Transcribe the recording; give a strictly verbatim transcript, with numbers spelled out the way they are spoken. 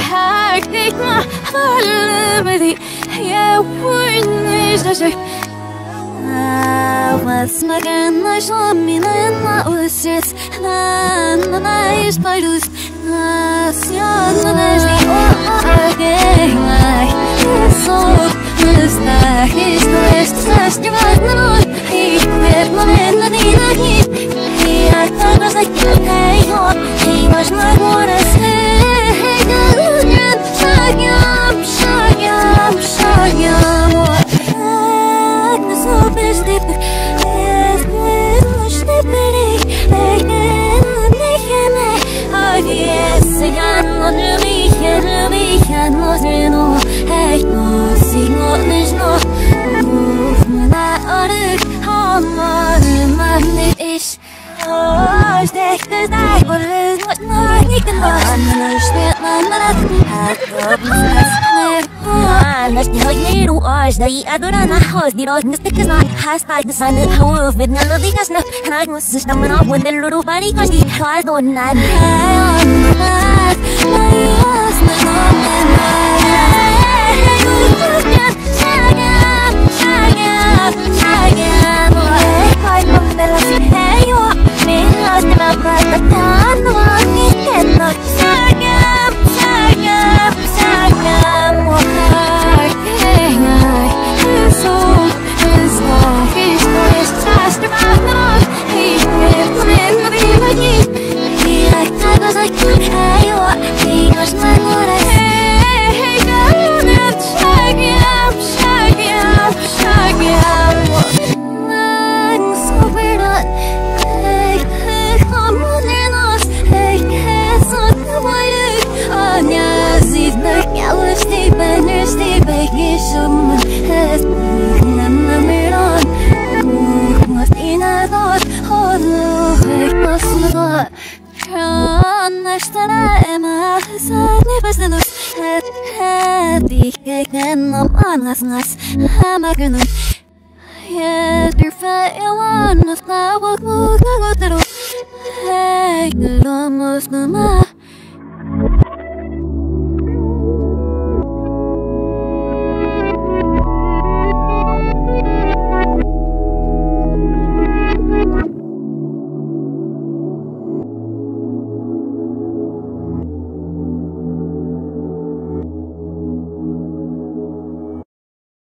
Hektik ma hallemedi Ya wunnish dashe Was magana shamina na usis Na na na is paidus Na siya na nesli Again like So Musta his twist Sast your mind na He quit my melody na he He I thought was like Hey ho He was my wanna say Hey girl Shagam Shagam Shagam Like the soap is deep Yes, it's deep Hey, hey, Oh yes, I got me, and me, and was no. Hey, no, see, no, there's no. Move me that other, how much my is. Oh, stick this night, but it's what I need to know. I'm gonna spit my mouth. I love my Let's tell you to us that I don't know how the road is because I has by the sun and how of it none of the gas and I was just coming off when the little body because the I don't know. I don't Yes, you're fat, you want to fly, walk, walk, walk, walk, hey, you're almost the